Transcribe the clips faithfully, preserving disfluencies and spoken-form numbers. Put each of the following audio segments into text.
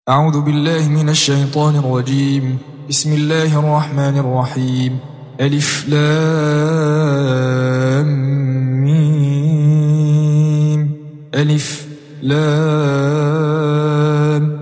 أعوذ بالله من الشيطان الرجيم. بسم الله الرحمن الرحيم. ألف لام ميم. ألف لام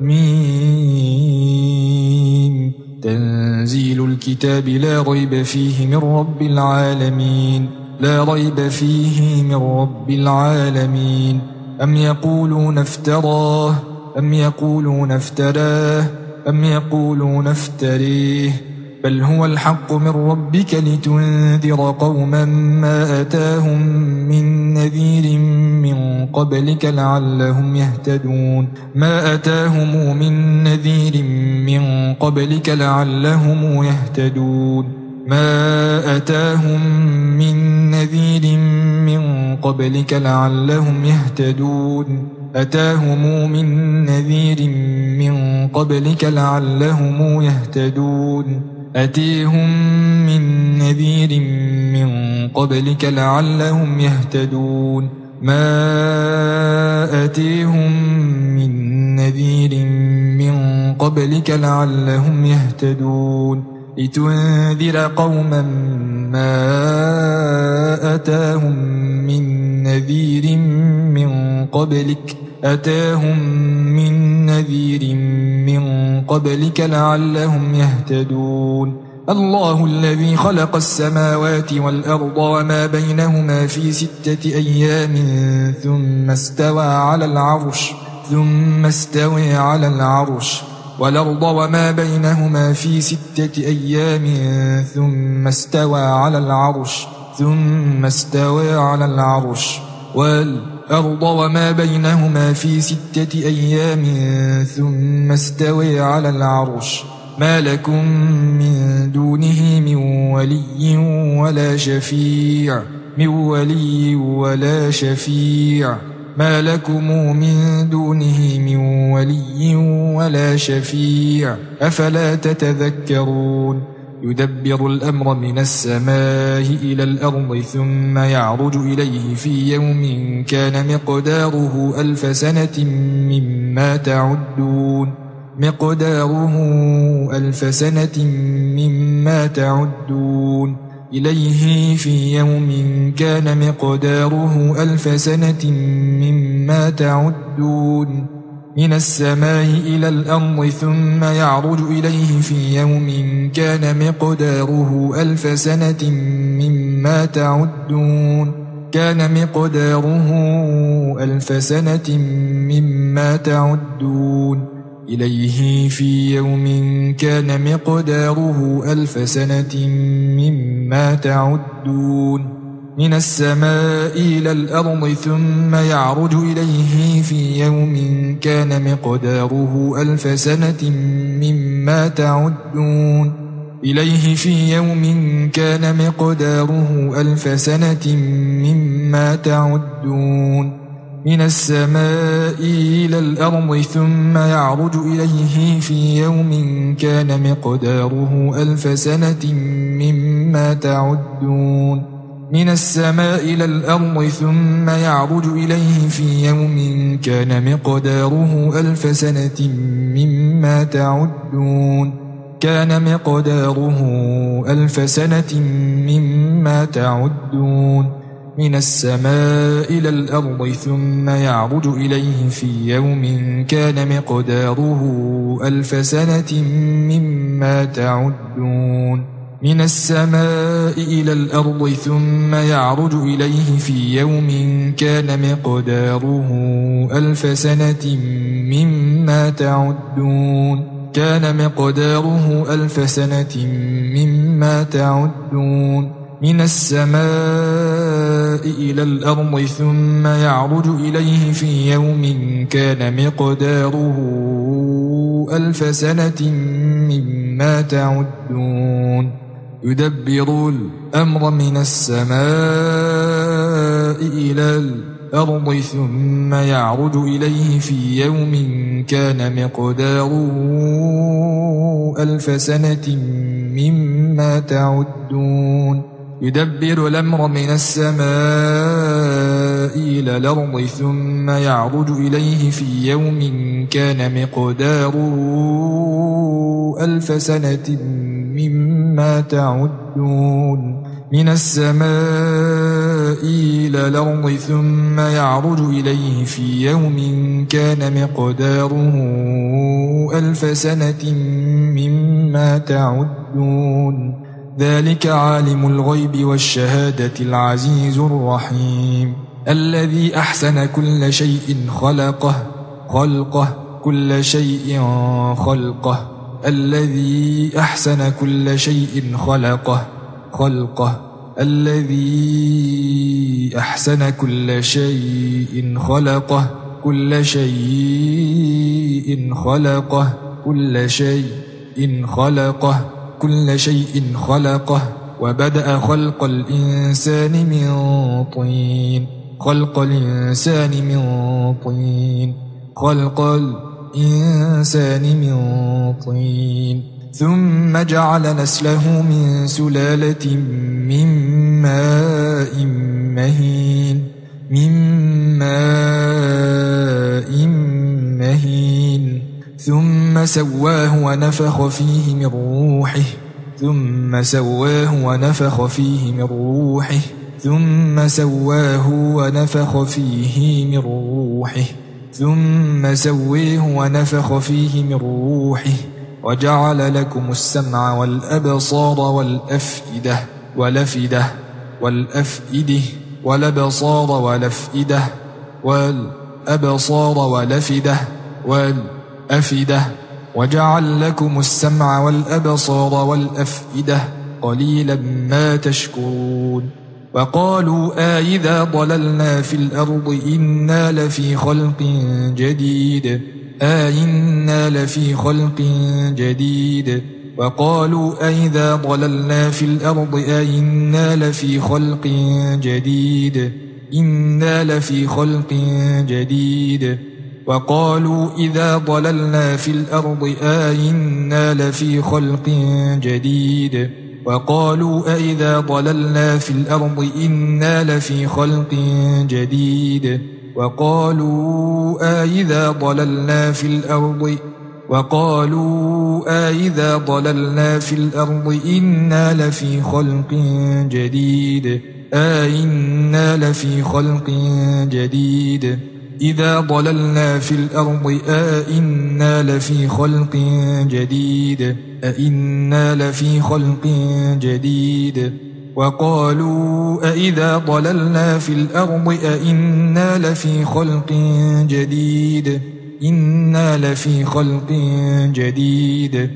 ميم. تنزيل الكتاب لا ريب فيه من رب العالمين. لا ريب فيه من رب العالمين. أم يقولون افتراه أم يقولون افتراه أم يقولون افتريه بل هو الحق من ربك لتنذر قوما ما أتاهم من نذير من قبلك لعلهم يهتدون ما أتاهم من نذير من قبلك لعلهم يهتدون ما أتاهم من نذير من قبلك لعلهم يهتدون أتاهم من نذير من قبلك لعلهم يهتدون أتيهم من نذير من قبلك لعلهم يهتدون ما أتيهم من نذير من قبلك لعلهم يهتدون لتنذر قوما ما أتاهم من نذير من قبلك أتاهم من نذير من قبلك لعلهم يهتدون الله الذي خلق السماوات والأرض وما بينهما في ستة أيام ثم استوى على العرش ثم استوى على العرش والأرض وما بينهما في ستة أيام ثم استوى على العرش ثم استوى على العرش والأرض وما بينهما في ستة أيام ثم استوى على العرش ما لكم من دونه من ولي ولا شفيع من ولي ولا شفيع ما لكم من دونه من ولي ولا شفيع أفلا تتذكرون يدبر الأمر من السماء إلى الأرض ثم يعرج إليه في يوم كان مقداره ألف سنة مما تعدون مقداره ألف سنة مما تعدون إليه في يوم كان مقداره ألف سنة مما تعدون من السماء إلى الأرض ثم يعرج إليه في يوم كان مقداره ألف سنة مما تعدون كان مقداره ألف سنة مما تعدون إليه في يوم كان مقداره ألف سنة مما تعدون من السماء إلى الأرض ثم يعرج إليه في يوم كان مقداره ألف سنة مما تعدون إليه في يوم كان مقداره ألف سنة مما تعدون من السماء إلى الأرض ثم يعرج إليه في يوم كان مقداره ألف سنة مما تعدون من السماء إلى الأرض ثم يعرج إليه في يوم كان مقداره ألف سنة مما تعدون كان مقداره ألف سنة مما تعدون من السماء إلى الأرض ثم يعرج إليه في يوم كان مقداره ألف سنة مما تعدون من السماء إلى الأرض ثم يعرج إليه في يوم كان مقداره ألف سنة مما تعدون كان مقداره ألف سنة مما تعدون من السماء إلى الأرض ثم يعرج إليه في يوم كان مقداره ألف سنة مما تعدون يدبر الأمر من السماء إلى الأرض ثم يعرج إليه في يوم كان مقداره ألف سنة مما تعدون يدبر الأمر من السماء إلى الأرض ثم يعرج إليه في يوم كان مقداره ألف سنة مما تعدون من السماء إلى الأرض ثم يعرج إليه في يوم كان مقداره ألف سنة مما تعدون ذلك عالم الغيب والشهادة العزيز الرحيم الذي أحسن كل شيء خلقه خلقه كل شيء خلقه الذي أحسن كل شيء خلقه خلقه الذي أحسن كل شيء خلقه كل شيء خلقه كل شيء خلقه كل شيء خلقه وبدأ خلق الإنسان من طين خلق الإنسان من طين خلق الإنسان من طين ثم جعل نسله من سلالة من ماء مهين من ماء مهين ثم سواه ونفخ فيه من روحه ثم سواه ونفخ فيه من روحه ثم سواه ونفخ فيه من روحه ثم سويه ونفخ فيه من روحه وجعل لكم السمع والأبصار والأفئدة والأفئدة والأفئدة والأبصار والأفئدة والأبصار والأفئدة والأفئدة وجعل لكم السمع والأبصار والأفئدة قليلا ما تشكرون وقالوا أإذا ضللنا في الأرض إنا لفي خلق جديد أإنا لفي خلق جديد وقالوا أإذا ضللنا في الأرض أإنا لفي خلق جديد إنا لفي خلق جديد وقالوا إذا ضللنا في الأرض أإنا لفي خلق جديد وقالوا أإذا ضللنا في الأرض إنا لفي خلق جديد وقالوا أإذا ضللنا في الأرض وقالوا أإذا ضللنا في الأرض إنا لفي خلق جديد أإنا لفي خلق جديد إذا ضللنا في الأرض أإنا لفي خلق جديد أإنا لفي خلق جديد وقالوا أإذا ضللنا في الأرض أإنا لفي خلق جديد إنا لفي خلق جديد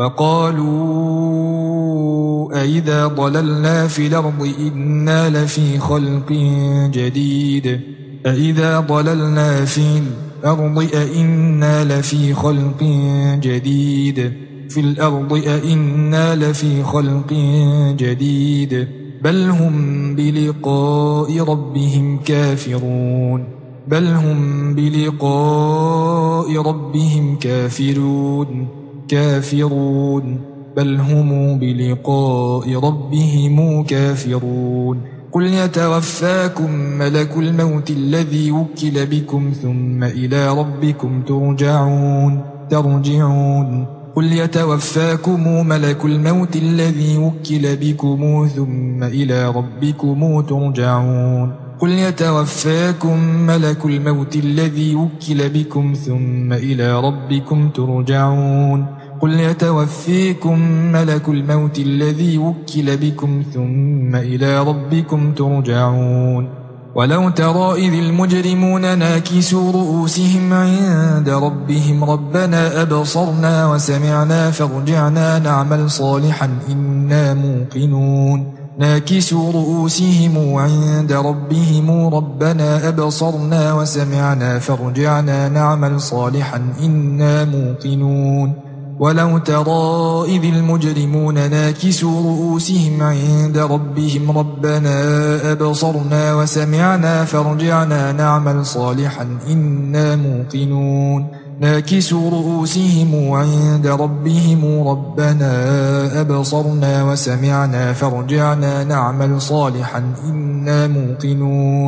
وقالوا أإذا ضللنا في الأرض إنا لفي خلق جديد أإذا ضللنا في الأرض أإنا لفي خلق جديد في الأرض أإنا لفي خلق جديد بل هم بلقاء ربهم كافرون بل هم بلقاء ربهم كافرون كافرون بل هم بلقاء ربهم كافرون قل يتوفاكم ملك الموت الذي وكل بكم ثم إلى ربكم ترجعون ترجعون قل يتوفاكم ملك الموت الذي وكل بكم ثم إلى ربكم ترجعون قل يتوفاكم ملك الموت الذي وكل بكم ثم إلى ربكم ترجعون قل يتوفيكم ملك الموت الذي وكل بكم ثم إلى ربكم ترجعون ولو ترى إذ المجرمون ناكسوا رؤوسهم عند ربهم ربنا أبصرنا وسمعنا فارجعنا نعمل صالحا إنا موقنون ناكسوا رؤوسهم عند ربهم ربنا أبصرنا وسمعنا فارجعنا نعمل صالحا إنا موقنون ولو ترى إذ المجرمون ناكسوا رؤوسهم عند ربهم ربنا أبصرنا وسمعنا فارجعنا نعمل صالحا إنا موقنون ناكسوا رؤوسهم عند ربهم ربنا أبصرنا وسمعنا فارجعنا نعمل صالحا إنا موقنون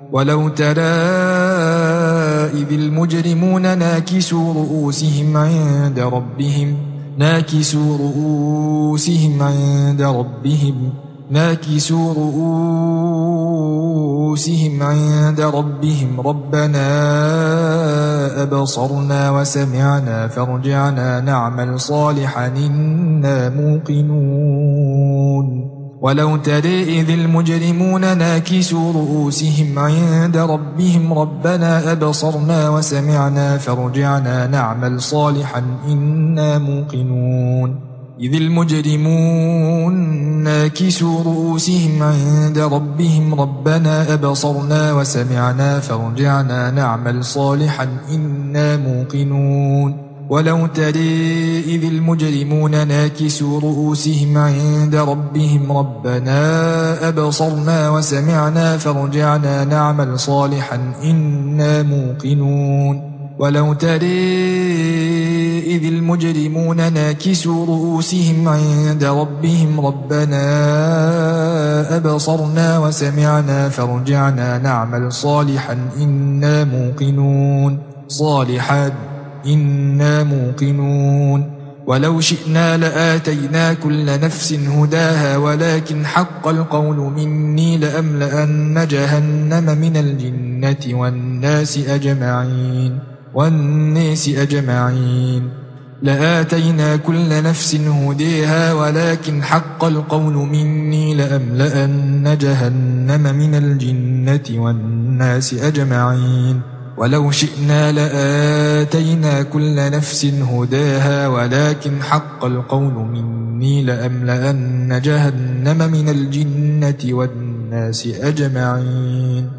ولو ترى إذ المجرمون ناكسوا رؤوسهم عند ربهم ناكسوا رؤوسهم عند ربهم ناكسوا رؤوسهم عند ربهم ربنا أبصرنا وسمعنا فارجعنا نعمل صالحا إنا موقنون ولو ترى إذ المجرمون ناكسوا رؤوسهم عند ربهم ربنا أبصرنا وسمعنا فارجعنا نعمل صالحا إنا موقنون إذ المجرمون ناكسوا رؤوسهم عند ربهم ربنا أبصرنا وسمعنا فارجعنا نعمل صالحا إنا موقنون ولو ترى إذ المجرمون ناكسوا رؤوسهم عند ربهم ربنا أبصرنا وسمعنا فارجعنا نعمل صالحا إنا موقنون ولو ترى إذ المجرمون ناكسوا رؤوسهم عند ربهم ربنا أبصرنا وسمعنا فارجعنا نعمل صالحا إنا موقنون صالحا إنا موقنون ولو شئنا لآتينا كل نفس هداها ولكن حق القول مني لأملأن جهنم من الجنة والناس أجمعين والناس أجمعين لآتينا كل نفس هديها ولكن حق القول مني لأملأن جهنم من الجنة والناس أجمعين ولو شئنا لآتينا كل نفس هداها ولكن حق القول مني لأملأن جهنم من الجنة والناس أجمعين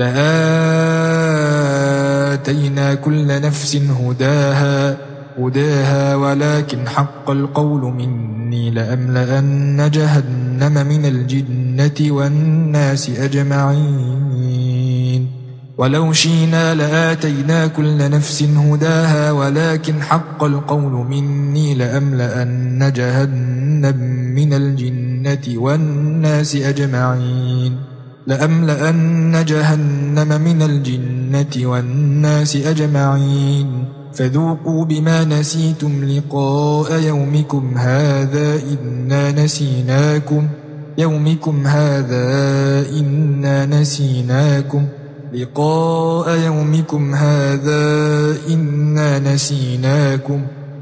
لآتينا كل نفس هداها هداها ولكن حق القول مني لأملأن جهنم من الجنة والناس أجمعين ولو شئنا لآتينا كل نفس هداها ولكن حق القول مني لأملأن جهنم من الجنة والناس أجمعين لأملأن جهنم من الجنة والناس أجمعين فذوقوا بما نسيتم لقاء يومكم هذا إنا نسيناكم يومكم هذا إنا نسيناكم لقاء يومكم هذا إنا نسيناكم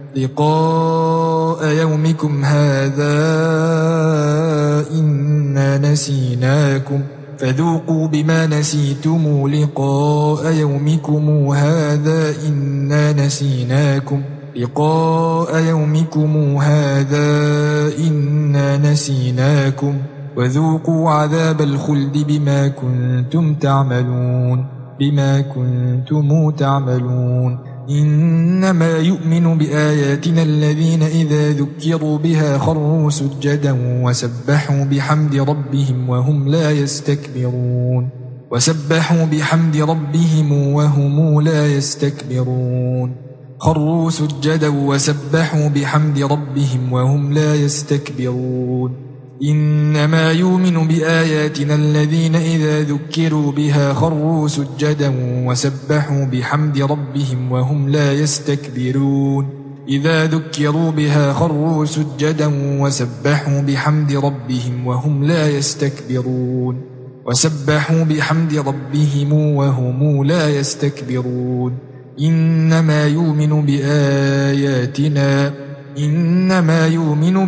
لقاء يومكم هذا إنا نسيناكم فذوقوا بما نسيتم لقاء يومكم هذا إنا نسيناكم لقاء يومكم هذا إنا نسيناكم وذوقوا عذاب الخلد بما كنتم تعملون بما كنتم تعملون إنما يؤمن بآياتنا الذين إذا ذكروا بها خروا سجدا وسبحوا بحمد ربهم وهم لا يستكبرون وسبحوا بحمد ربهم وهم لا يستكبرون خروا سجدا وسبحوا بحمد ربهم وهم لا يستكبرون إنما يؤمن بآياتنا الذين إذا ذكروا بها خروا سجدا وسبحوا بحمد ربهم وهم لا يستكبرون إذا ذكروا بها خروا سجدا وسبحوا بحمد ربهم وهم لا يستكبرون وسبحوا بحمد ربهم وهم لا يستكبرون إنما يؤمن بآياتنا إنما يؤمن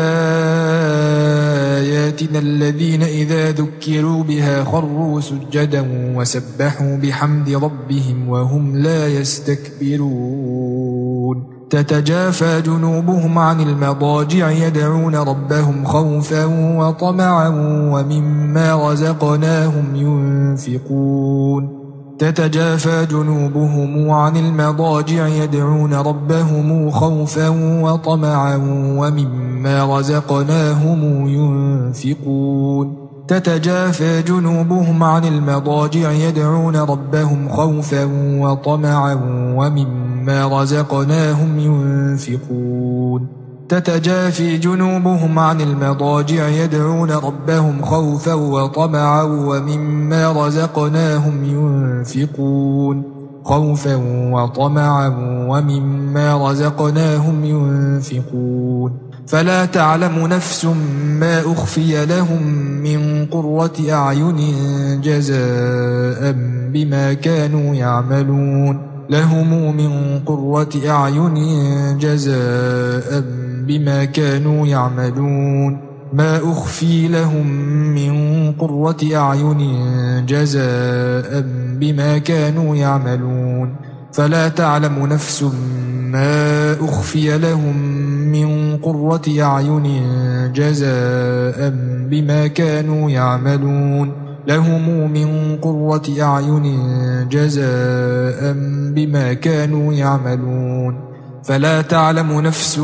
بآياتنا الذين إذا ذكروا بها خروا سجدا وسبحوا بحمد ربهم وهم لا يستكبرون تتجافى جنوبهم عن المضاجع يدعون ربهم خوفا وطمعا ومما رزقناهم ينفقون تتجافى جنوبهم عن المضاجع يدعون ربهم خوفا وطمعا ومما رزقناهم ينفقون تتجافى جنوبهم عن المضاجع يدعون ربهم خوفا وطمعا ومما رزقناهم ينفقون تتجافي جنوبهم عن المضاجع يدعون ربهم خوفا وطمعا ومما رزقناهم ينفقون خوفا وطمعا ومما رزقناهم ينفقون فلا تعلم نفس ما أخفي لهم من قرة أعين جزاء بما كانوا يعملون لهم من قرة أعين جزاء بما كانوا يعملون ما أخفي لهم من قرة أعين جزاء بما كانوا يعملون فلا تعلم نفس ما أخفي لهم من قرة أعين جزاء بما كانوا يعملون لهم من قرة أعين جزاء بما كانوا يعملون فلا تعلم نفس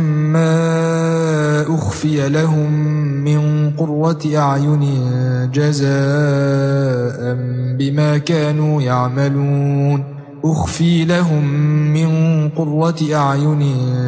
ما أخفي لهم من قرة أعين جزاء بما كانوا يعملون أخفي لهم من قرة أعين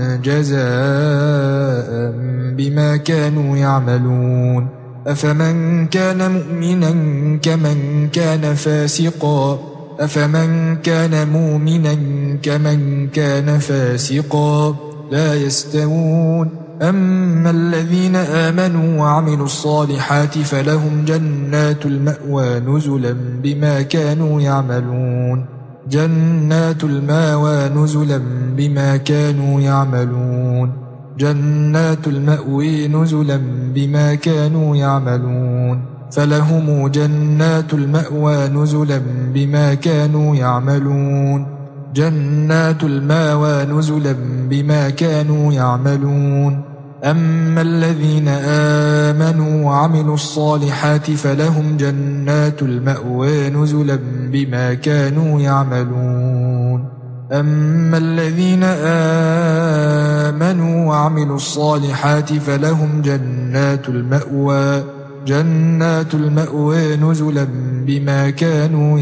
جزاء بما كانوا يعملون أفمن كان مؤمنا كمن كان فاسقا أفمن كان مؤمنا كمن كان فاسقا لا يستوون أما الذين آمنوا وعملوا الصالحات فلهم جنات المأوى نزلا بما كانوا يعملون جنات المأوى نزلا بما كانوا يعملون جنات المأوى نزلا بما كانوا يعملون فلهم جنات المأوى نزلا بما كانوا يعملون جنات المأوى نزلا بما كانوا يعملون أما الذين آمنوا وعملوا الصالحات فلهم جنات المأوى نزلا بما كانوا يعملون أما الذين آمنوا وعملوا الصالحات فلهم جنات المأوى جنات المأوى نزلا بما كانوا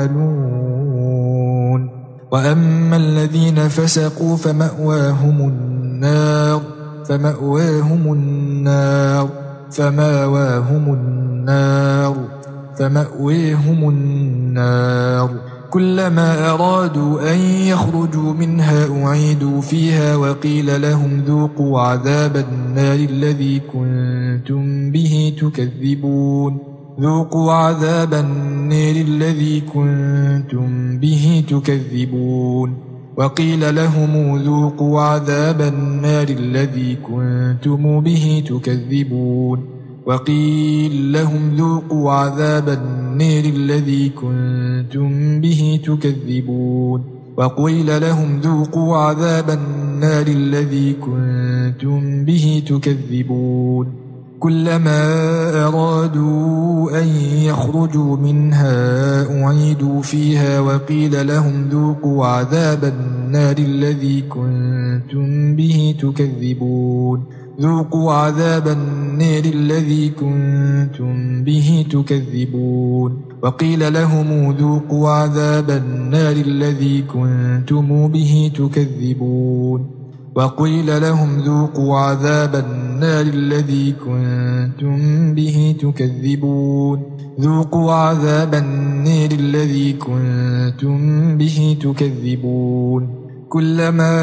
يعملون وأما الذين فسقوا فمأواهم النار فمأواهم النار فمأواهم النار فمأواهم النار كلما أرادوا أن يخرجوا منها أعيدوا فيها وقيل لهم ذوقوا عذاب النار الذي كنتم به تكذبون ذوقوا عذاب النار الذي كنتم به تكذبون وقيل لهم ذوقوا عذاب النار الذي كنتم به تكذبون وقيل لهم ذوقوا عذاب النار الذي كنتم به تكذبون وقيل لهم ذوقوا عذاب النار الذي كنتم به تكذبون كلما أرادوا أن يخرجوا منها أعيدوا فيها وقيل لهم ذوقوا عذاب النار الذي كنتم به تكذبون ذوقوا عذاب النار الذي كنتم به تكذبون وقيل لهم ذوقوا عذاب النار الذي كنتم به تكذبون وقيل لهم ذوقوا عذاب النار الذي كنتم به تكذبون ذوقوا عذاب النار الذي كنتم به تكذبون كلما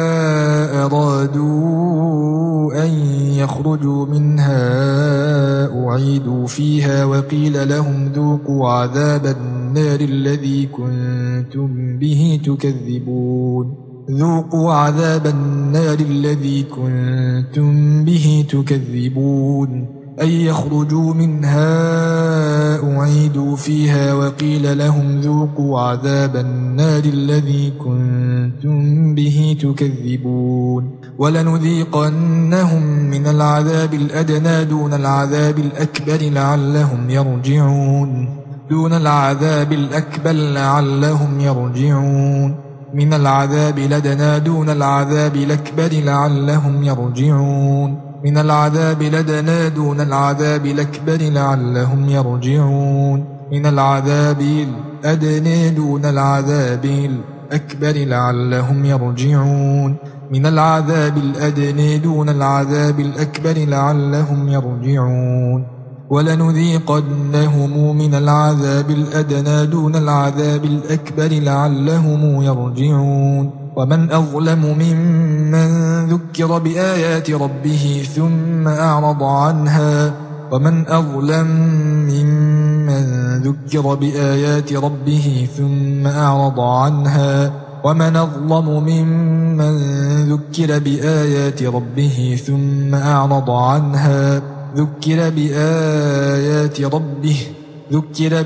أرادوا أن يخرجوا منها أعيدوا فيها وقيل لهم ذوقوا عذاب النار الذي كنتم به تكذبون ذوقوا عذاب النار الذي كنتم به تكذبون أن يخرجوا منها أعيدوا فيها وقيل لهم ذوقوا عذاب النار الذي كنتم به تكذبون ولنذيقنهم من العذاب الأدنى دون العذاب الأكبر لعلهم يرجعون دون العذاب الأكبر لعلهم يرجعون من العذاب لدنا دون العذاب الأكبر لعلهم يرجعون من العذاب لدنا دون العذاب الأكبر لعلهم يرجعون من العذاب الأدنى دون العذاب الأكبر لعلهم يرجعون من العذاب الأدنى دون العذاب الأكبر لعلهم يرجعون ولنذيقنهم من العذاب الأدنى دون العذاب الأكبر لعلهم يرجعون ومن أظلم ممن ذكر بآيات ربه ثم أعرض عنها ومن أظلم ممن ذكر بآيات ربه ثم أعرض عنها ومن أظلم ممن ذكر بآيات ربه ثم أعرض عنها ذكر بآيات ربه ذكر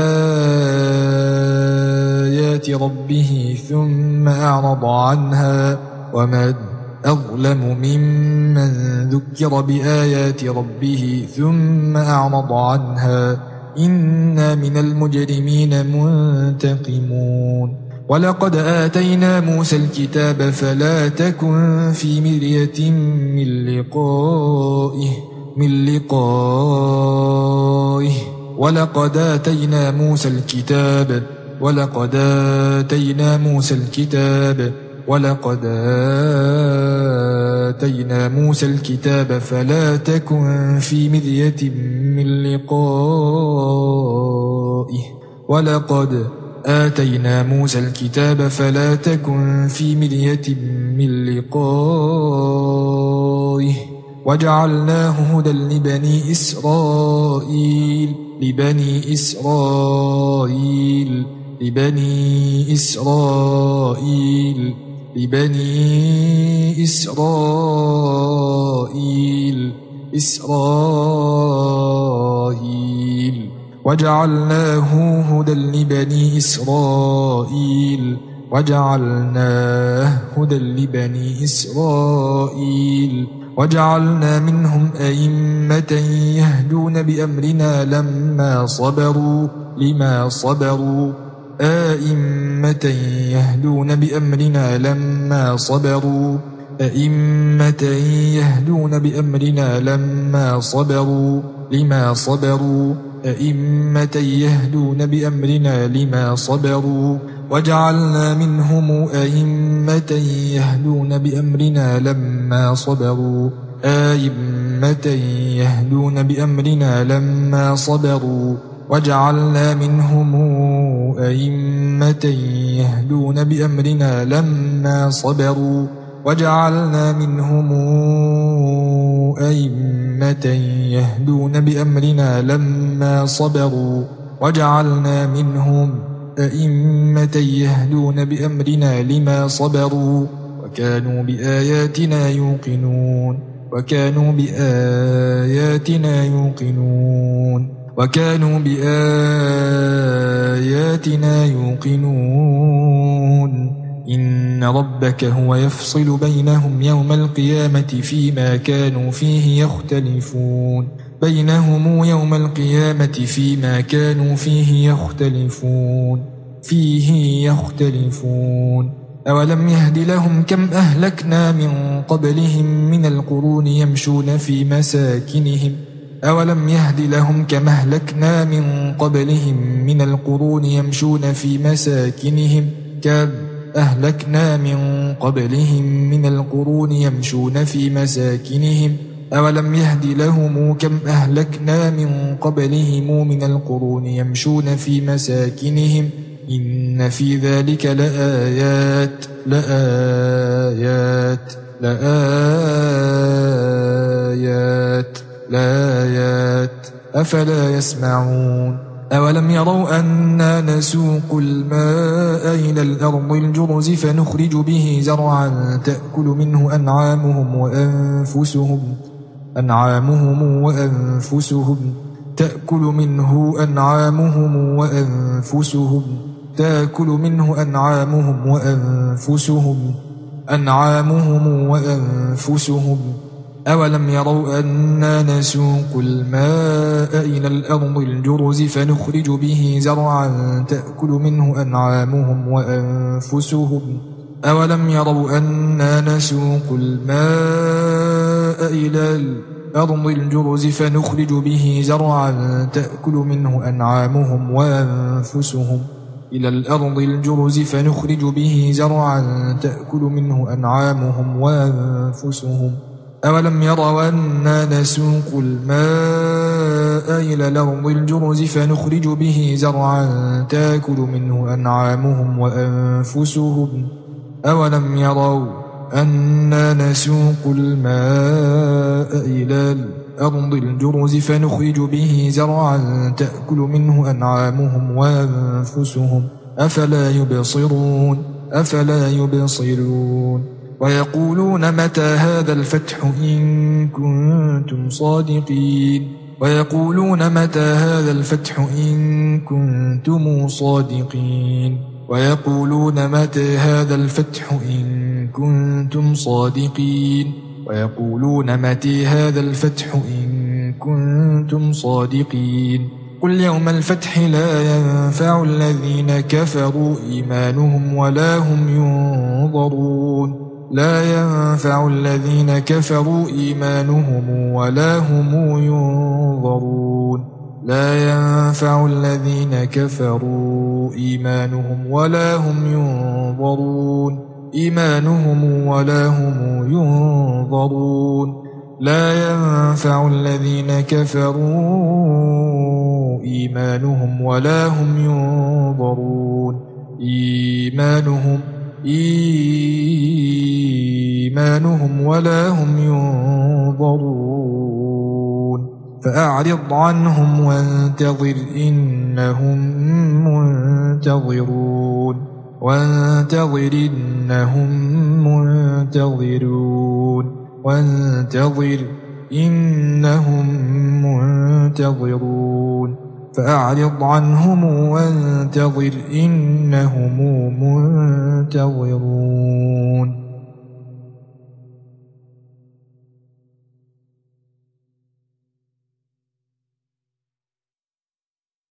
بآيات ربه ثم أعرض عنها ومن أظلم ممن ذكر بآيات ربه ثم أعرض عنها إنا من المجرمين منتقمون ولقد آتينا موسى الكتاب فلا تكن في مرية من لقائه من لقائه ولقد آتينا موسى الكتاب ولقد آتينا موسى الكتاب ولقد آتينا موسى الكتاب فلا تكن في مرية من لقائه ولقد آتينا موسى الكتاب فلا تكن في مرية من لقائه وجعلناه هدى لبني إسرائيل لبني إسرائيل لبني إسرائيل لبني إسرائيل إسرائيل وجعلناه هدى لبني إسرائيل وجعلناه هدى لبني إسرائيل وجعلنا منهم أئمة يهدون بأمرنا لما صبروا لما صبروا أئمة يهدون بأمرنا لما صبروا أئمة يهدون بأمرنا لما صبروا لما صبروا أئمة يهدون بأمرنا لما صبروا وجعلنا منهم أئمة يهدون بأمرنا لما صبروا أئمة يهدون بأمرنا لما صبروا وجعلنا منهم أئمة يهدون بأمرنا لما صبروا وجعلنا منهم أئمة يهدون بأمرنا لما صبروا وجعلنا منهم أئمة يهدون بأمرنا لما صبروا وكانوا بآياتنا يوقنون وكانوا بآياتنا يوقنون وكانوا بآياتنا يوقنون إن ربك هو يفصل بينهم يوم القيامة فيما كانوا فيه يختلفون بينهم يوم القيامة فيما كانوا فيه يختلفون فيه يختلفون أولم يهد لهم كم أهلكنا من قبلهم من القرون يمشون في مساكنهم أولم يهد لهم كم أهلكنا من قبلهم من القرون يمشون في مساكنهم كم أهلكنا من قبلهم من القرون يمشون في مساكنهم أولم يهد لهم كم أهلكنا من قبلهم من القرون يمشون في مساكنهم إن في ذلك لآيات لآيات لآيات لآيات أفلا يسمعون أولم يروا أنا نسوق الماء إلى الأرض الجرز فنخرج به زرعا تأكل منه أنعامهم وأنفسهم أنعامهم وأنفسهم تأكل منه أنعامهم وأنفسهم تأكل منه أنعامهم وأنفسهم أنعامهم وأنفسهم أولم يروا أنا نسوق الماء إلى الأرض الجرز فنخرج به زرعا تأكل منه أنعامهم وأنفسهم أولم يروا أنا نسوق الماء إلى الأرض الجرز فنخرج به زرعا تأكل منه أنعامهم وأنفسهم إلى الأرض الجرز فنخرج به زرعا تأكل منه أنعامهم وأنفسهم أولم يروا أنا نسوق الماء إلى الأرض الجرز فنخرج به زرعا تأكل منه أنعامهم وأنفسهم أولم يروا أنا نسوق الماء إلى الأرض الجرز فنخرج به زرعا تأكل منه أنعامهم وأنفسهم أفلا يبصرون أفلا يبصرون ويقولون متى هذا الفتح إن كنتم صادقين ويقولون متى هذا الفتح إن كنتم صادقين ويقولون متى هذا الفتح إن كنتم صادقين ويقولون متى هذا الفتح إن كنتم صادقين قل يوم الفتح لا ينفع الذين كفروا إيمانهم ولا هم ينظرون لا ينفع الذين كفروا إيمانهم ولا هم ينظرون لا ينفع الذين كفروا إيمانهم ولا هم ينظرون إيمانهم ولا هم ينظرون لا ينفع الذين كفروا إيمانهم ولا هم ينظرون إيمانهم إيمانهم ولا هم ينظرون فأعرض عنهم وانتظر إنهم منتظرون وانتظر إنهم منتظرون وانتظر إنهم منتظرون فأعرض عنهم وانتظر إنهم منتظرون